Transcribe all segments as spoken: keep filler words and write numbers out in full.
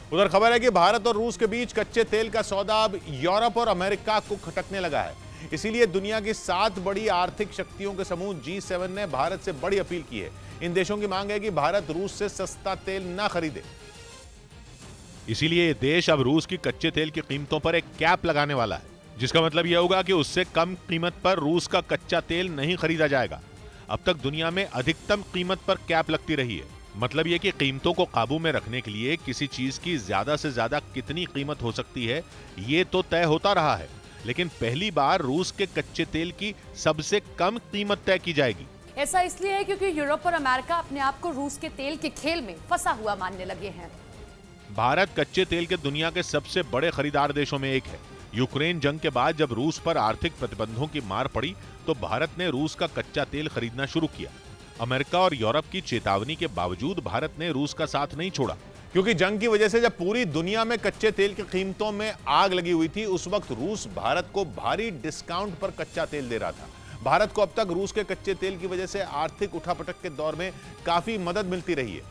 उधर खबर है कि भारत और रूस के बीच कच्चे तेल का सौदा अब यूरोप और अमेरिका को खटकने लगा है। इसीलिए दुनिया की सात बड़ी आर्थिक शक्तियों के समूह जी सेवन ने भारत से बड़ी अपील की है। इन देशों की मांग है कि भारत रूस से सस्ता तेल न खरीदे। इसीलिए ये देश अब रूस की कच्चे तेल की कीमतों पर एक कैप लगाने वाला है, जिसका मतलब यह होगा कि उससे कम कीमत पर रूस का कच्चा तेल नहीं खरीदा जाएगा। अब तक दुनिया में अधिकतम कीमत पर कैप लगती रही है। मतलब यह कि कीमतों को काबू में रखने के लिए किसी चीज की ज्यादा से ज्यादा कितनी कीमत हो सकती है ये तो तय होता रहा है, लेकिन पहली बार रूस के कच्चे तेल की सबसे कम कीमत तय की जाएगी। ऐसा इसलिए है क्योंकि यूरोप और अमेरिका अपने आप को रूस के तेल के खेल में फंसा हुआ मानने लगे हैं। भारत कच्चे तेल के दुनिया के सबसे बड़े खरीदार देशों में एक है। यूक्रेन जंग के बाद जब रूस पर आर्थिक प्रतिबंधों की मार पड़ी तो भारत ने रूस का कच्चा तेल खरीदना शुरू किया। अमेरिका और यूरोप की चेतावनी के बावजूद भारत ने रूस का साथ नहीं छोड़ा, क्योंकि जंग की वजह से जब पूरी दुनिया में कच्चे तेल की कीमतों में आग लगी हुई थी, उस वक्त रूस भारत को भारी डिस्काउंट पर कच्चा तेल दे रहा था। भारत को अब तक रूस के कच्चे तेल की वजह से आर्थिक उठापटक के दौर में काफी मदद मिलती रही है,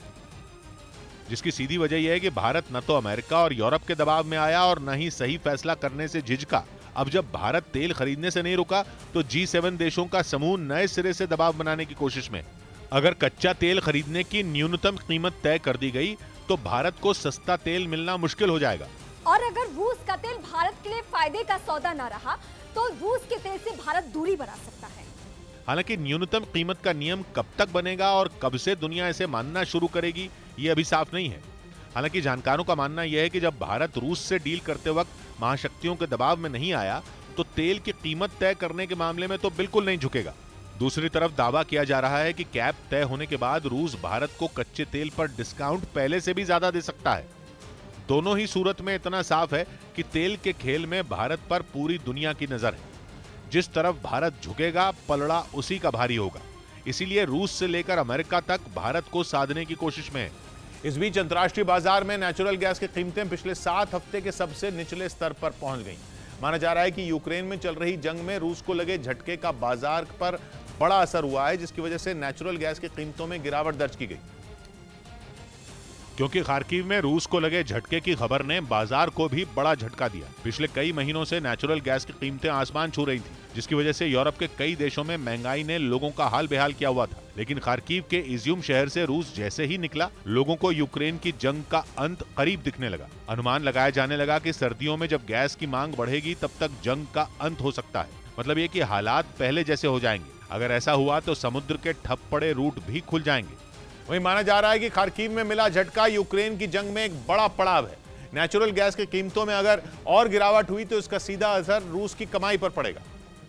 जिसकी सीधी वजह यह है कि भारत न तो अमेरिका और यूरोप के दबाव में आया और न ही सही फैसला करने से झिझका। अब जब भारत तेल खरीदने से नहीं रुका तो जी सेवन देशों का समूह नए सिरे से दबाव बनाने की कोशिश में। अगर कच्चा तेल खरीदने की न्यूनतम कीमत तय कर दी गई तो भारत को सस्ता तेल मिलना मुश्किल हो जाएगा। और अगर रूस का तेल भारत के लिए फायदे का सौदा न रहा तो रूस के तेल से भारत दूरी बना सकता है। हालांकि न्यूनतम कीमत का नियम कब तक बनेगा और कब से दुनिया इसे मानना शुरू करेगी ये अभी साफ नहीं है। हालांकि जानकारों का मानना यह है कि जब भारत रूस से डील करते वक्त महाशक्तियों के दबाव में नहीं आया तो तेल की कीमत तय करने के मामले में तो बिल्कुल नहीं झुकेगा। दूसरी तरफ दावा किया जा रहा है कि कैप तय होने के बाद रूस भारत को कच्चे तेल पर डिस्काउंट पहले से भी ज्यादा दे सकता है। दोनों ही सूरत में इतना साफ है कि तेल के खेल में भारत पर पूरी दुनिया की नजर है। जिस तरफ भारत झुकेगा पलड़ा उसी का भारी होगा। इसीलिए रूस से लेकर अमेरिका तक भारत को साधने की कोशिश में है। इस बीच अंतर्राष्ट्रीय बाजार में नेचुरल गैस की कीमतें पिछले सात हफ्ते के सबसे निचले स्तर पर पहुंच गईं। माना जा रहा है कि यूक्रेन में चल रही जंग में रूस को लगे झटके का बाजार पर बड़ा असर हुआ है, जिसकी वजह से नेचुरल गैस की कीमतों में गिरावट दर्ज की गई। क्योंकि खार्किव में रूस को लगे झटके की खबर ने बाजार को भी बड़ा झटका दिया। पिछले कई महीनों से नेचुरल गैस की कीमतें आसमान छू रही थी, जिसकी वजह से यूरोप के कई देशों में महंगाई ने लोगों का हाल बेहाल किया हुआ था। लेकिन खार्किव के इज्यूम शहर से रूस जैसे ही निकला, लोगों को यूक्रेन की जंग का अंत करीब दिखने लगा। अनुमान लगाया जाने लगा कि सर्दियों में जब गैस की मांग बढ़ेगी तब तक जंग का अंत हो सकता है। मतलब ये कि हालात पहले जैसे हो जाएंगे। अगर ऐसा हुआ तो समुद्र के ठप पड़े रूट भी खुल जाएंगे। वहीं माना जा रहा है कि खार्किव में मिला झटका यूक्रेन की जंग में एक बड़ा पड़ाव है। नेचुरल गैस की कीमतों में अगर और गिरावट हुई तो इसका सीधा असर रूस की कमाई पर पड़ेगा।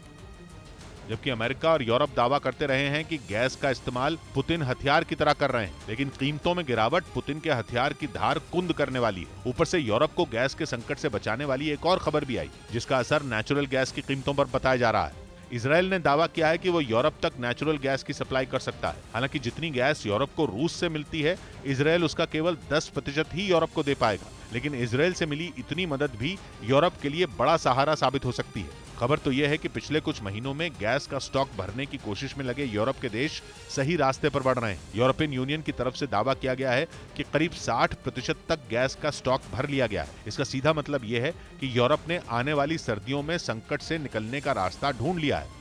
जबकि अमेरिका और यूरोप दावा करते रहे हैं कि गैस का इस्तेमाल पुतिन हथियार की तरह कर रहे हैं, लेकिन कीमतों में गिरावट पुतिन के हथियार की धार कुंद करने वाली है। ऊपर से यूरोप को गैस के संकट से बचाने वाली एक और खबर भी आई, जिसका असर नेचुरल गैस की कीमतों पर बताया जा रहा है। इजराइल ने दावा किया है कि वो यूरोप तक नेचुरल गैस की सप्लाई कर सकता है। हालांकि जितनी गैस यूरोप को रूस से मिलती है, इजराइल उसका केवल दस प्रतिशत ही यूरोप को दे पाएगा। लेकिन इजराइल से मिली इतनी मदद भी यूरोप के लिए बड़ा सहारा साबित हो सकती है। खबर तो यह है कि पिछले कुछ महीनों में गैस का स्टॉक भरने की कोशिश में लगे यूरोप के देश सही रास्ते पर बढ़ रहे हैं। यूरोपियन यूनियन की तरफ से दावा किया गया है कि करीब साठ प्रतिशत तक गैस का स्टॉक भर लिया गया है। इसका सीधा मतलब यह है कि यूरोप ने आने वाली सर्दियों में संकट से निकलने का रास्ता ढूंढ लिया है।